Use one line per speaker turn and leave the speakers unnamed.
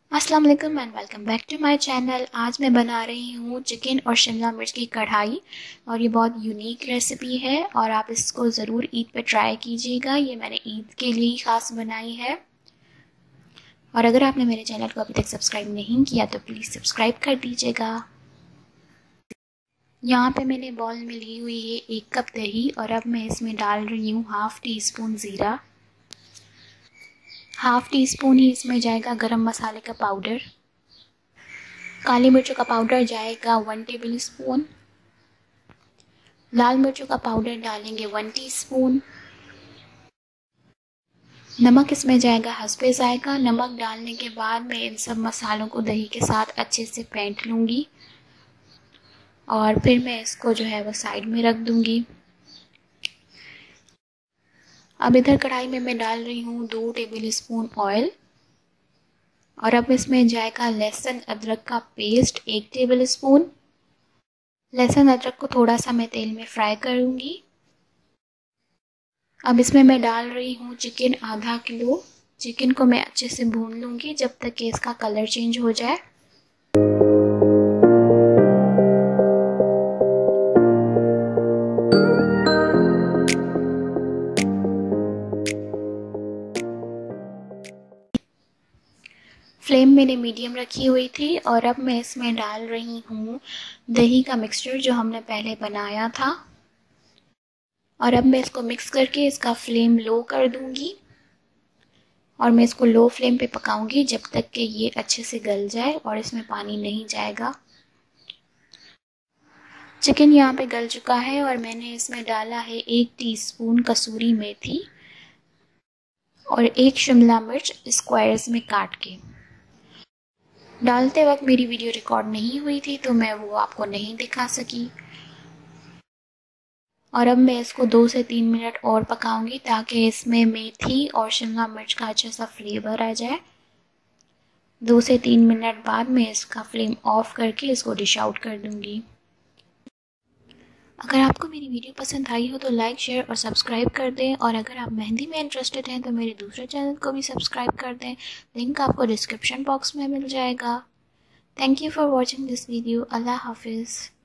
अस्सलाम वालेकुम and welcome back to my channel. आज मैं बना रही हूँ चिकन और शिमला मिर्च की कढ़ाई और ये बहुत यूनिक रेसिपी है और आप इसको ज़रूर ईद पे ट्राई कीजिएगा। ये मैंने ईद के लिए ख़ास बनाई है और अगर आपने मेरे चैनल को अभी तक सब्सक्राइब नहीं किया तो प्लीज़ सब्सक्राइब कर दीजिएगा। यहाँ पे मैंने बाउल में ली हुई है 1 कप दही और अब मैं इसमें डाल रही हूँ हाफ़ टी स्पून ज़ीरा, हाफ़ टी स्पून ही इसमें जाएगा गरम मसाले का पाउडर, काली मिर्चों का पाउडर जाएगा 1 टेबल स्पून, लाल मिर्चों का पाउडर डालेंगे 1 टीस्पून, नमक इसमें जाएगा हस्बे जायका। नमक डालने के बाद मैं इन सब मसालों को दही के साथ अच्छे से फेंट लूँगी और फिर मैं इसको जो है वो साइड में रख दूँगी। अब इधर कढ़ाई में मैं डाल रही हूँ 2 टेबल स्पून ऑयल और अब इसमें जाएगा लहसुन अदरक का पेस्ट 1 टेबल स्पून। लहसुन अदरक को थोड़ा सा मैं तेल में फ्राई करूँगी। अब इसमें मैं डाल रही हूँ चिकन आधा किलो। चिकन को मैं अच्छे से भून लूँगी जब तक कि इसका कलर चेंज हो जाए। फ्लेम मैंने मीडियम रखी हुई थी और अब मैं इसमें डाल रही हूँ दही का मिक्सचर जो हमने पहले बनाया था और अब मैं इसको मिक्स करके इसका फ्लेम लो कर दूँगी और मैं इसको लो फ्लेम पे पकाऊंगी जब तक कि ये अच्छे से गल जाए और इसमें पानी नहीं जाएगा। चिकन यहाँ पे गल चुका है और मैंने इसमें डाला है 1 टीस्पून कसूरी मेथी और 1 शिमला मिर्च स्क्वायर्स में काट के। डालते वक्त मेरी वीडियो रिकॉर्ड नहीं हुई थी तो मैं वो आपको नहीं दिखा सकी और अब मैं इसको 2 से 3 मिनट और पकाऊंगी ताकि इसमें मेथी और शिमला मिर्च का अच्छा सा फ्लेवर आ जाए। 2 से 3 मिनट बाद मैं इसका फ्लेम ऑफ करके इसको डिश आउट कर दूंगी। अगर आपको मेरी वीडियो पसंद आई हो तो लाइक, शेयर और सब्सक्राइब कर दें और अगर आप मेहंदी में इंटरेस्टेड हैं तो मेरे दूसरे चैनल को भी सब्सक्राइब कर दें। लिंक आपको डिस्क्रिप्शन बॉक्स में मिल जाएगा। Thank you for watching this video. अल्लाह हाफिज़।